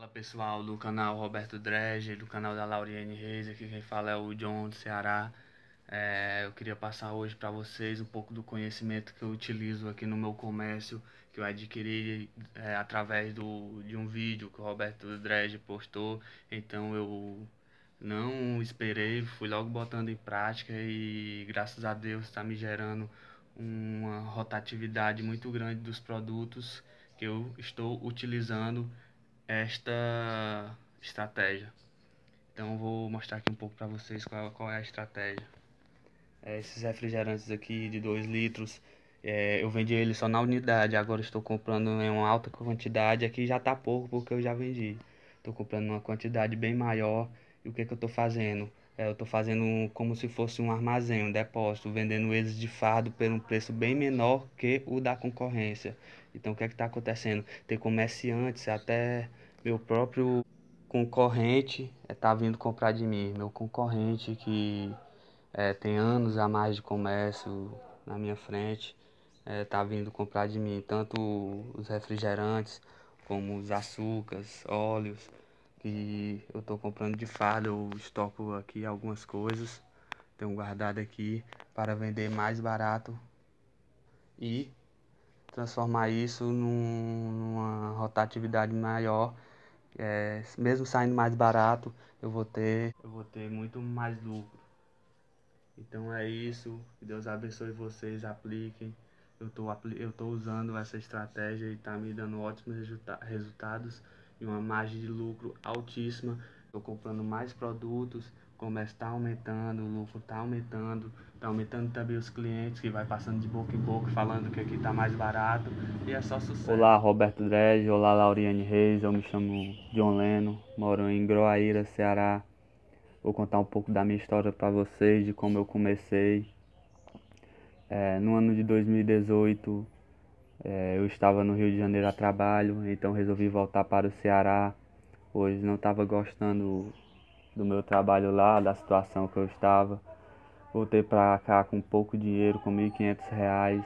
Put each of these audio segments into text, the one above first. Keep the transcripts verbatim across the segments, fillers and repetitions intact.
Fala pessoal do canal Roberto Drege, do canal da Lauriane Reis, aqui quem fala é o John do Ceará. É, eu queria passar hoje para vocês um pouco do conhecimento que eu utilizo aqui no meu comércio, que eu adquiri é, através do, de um vídeo que o Roberto Drege postou. Então eu não esperei, fui logo botando em prática e graças a Deus está me gerando uma rotatividade muito grande dos produtos que eu estou utilizando esta estratégia. Então eu vou mostrar aqui um pouco para vocês qual, qual é a estratégia. É, esses refrigerantes aqui de dois litros, é, eu vendi eles só na unidade, agora estou comprando em uma alta quantidade. Aqui já tá pouco porque eu já vendi. Estou comprando uma quantidade bem maior. E o que que eu estou fazendo? É, eu estou fazendo como se fosse um armazém, um depósito, vendendo eles de fardo por um preço bem menor que o da concorrência. Então o que é que está acontecendo? Tem comerciantes, até meu próprio concorrente está vindo comprar de mim. Meu concorrente que é, tem anos a mais de comércio na minha frente, é, tá vindo comprar de mim tanto os refrigerantes como os açúcares, óleos, que eu tô comprando de fardo. Eu estoco aqui algumas coisas, tenho guardado aqui para vender mais barato e transformar isso num, numa rotatividade maior. É, mesmo saindo mais barato, eu vou ter, eu vou ter muito mais lucro. Então é isso, que Deus abençoe vocês, apliquem. Eu tô, eu tô usando essa estratégia e tá me dando ótimos resulta resultados e uma margem de lucro altíssima. Estou comprando mais produtos, o comércio está aumentando, o lucro está aumentando, está aumentando também os clientes que vai passando de boca em boca falando que aqui está mais barato e é só sucesso. Olá, Roberto Drege, olá, Lauriane Reis, eu me chamo John Leno, moro em Groaíra, Ceará. Vou contar um pouco da minha história para vocês, de como eu comecei. É, no ano de dois mil e dezoito, é, eu estava no Rio de Janeiro a trabalho, então resolvi voltar para o Ceará, pois não estava gostando do meu trabalho lá, da situação que eu estava. Voltei para cá com pouco dinheiro, com mil e quinhentos reais.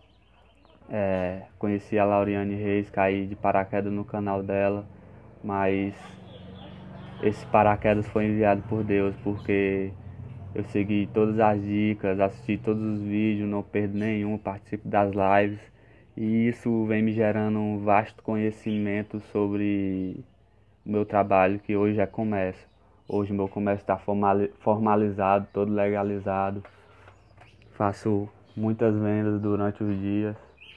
É, conheci a Lauriane Reis, caí de paraquedas no canal dela, mas esse paraquedas foi enviado por Deus, porque eu segui todas as dicas, assisti todos os vídeos, não perdo nenhum, participo das lives. E isso vem me gerando um vasto conhecimento sobre o meu trabalho, que hoje é comércio. Hoje meu comércio está formalizado, todo legalizado. Faço muitas vendas durante os dias.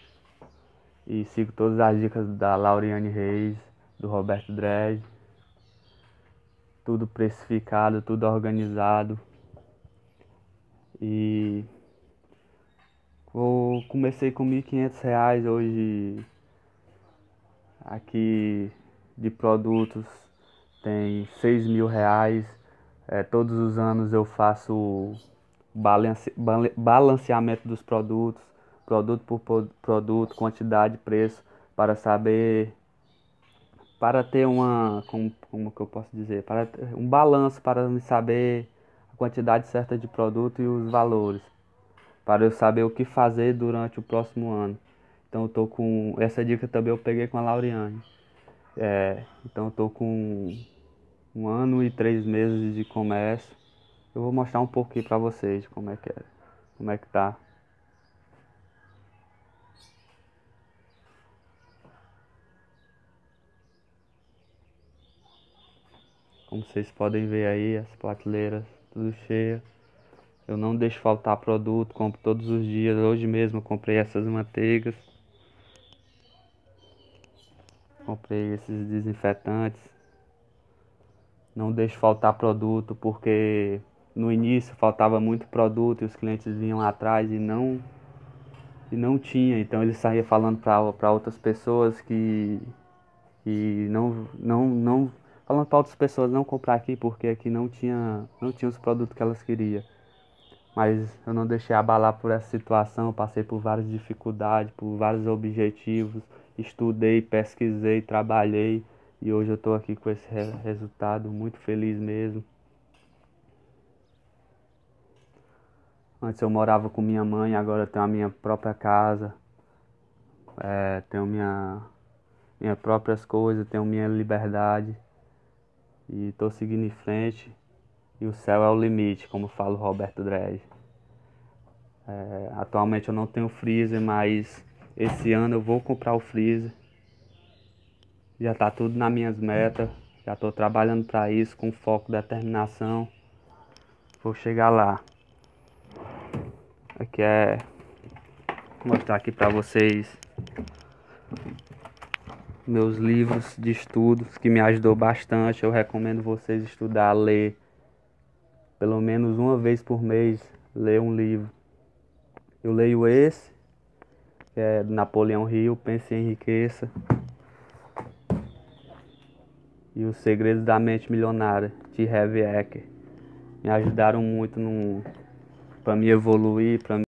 E sigo todas as dicas da Lauriane Reis, do Roberto Dredd. Tudo precificado, tudo organizado. E eu comecei com mil e quinhentos reais, hoje aqui de produtos tem seis mil reais. É, todos os anos eu faço balance, balanceamento dos produtos, produto por produto, quantidade, preço, para saber, para ter uma, como, como que eu posso dizer, para ter um balanço, para me saber a quantidade certa de produto e os valores, para eu saber o que fazer durante o próximo ano. Então eu tô com essa dica também, eu peguei com a Lauriane. É, então eu tô com um ano e três meses de comércio. Eu vou mostrar um pouco aqui pra vocês como é que é, como é que tá. Como vocês podem ver aí, as prateleiras tudo cheia. Eu não deixo faltar produto, compro todos os dias. Hoje mesmo eu comprei essas manteigas. Comprei esses desinfetantes. Não deixo faltar produto porque no início faltava muito produto e os clientes vinham atrás e não e não tinha, então ele saía falando para outras pessoas que que não não não falando para outras pessoas não comprar aqui porque aqui não tinha não tinha os produtos que elas queriam. Mas eu não deixei abalar por essa situação, passei por várias dificuldades, por vários objetivos, estudei, pesquisei, trabalhei e hoje eu estou aqui com esse re resultado, muito feliz mesmo. Antes eu morava com minha mãe, agora eu tenho a minha própria casa, é, tenho minha, minhas próprias coisas, tenho minha liberdade e tô seguindo em frente. E o céu é o limite, como fala o Roberto Dredd. É, atualmente eu não tenho freezer, mas esse ano eu vou comprar o freezer. Já tá tudo nas minhas metas. Já tô trabalhando para isso com foco, determinação. Vou chegar lá. Aqui é vou mostrar aqui para vocês meus livros de estudos que me ajudou bastante. Eu recomendo vocês estudar, ler pelo menos uma vez por mês, ler um livro. Eu leio esse, que é do Napoleão Hill, Pense e Enriqueça, e Os Segredos da Mente Milionária, de Harvey Eker. Me ajudaram muito no, para me evoluir, para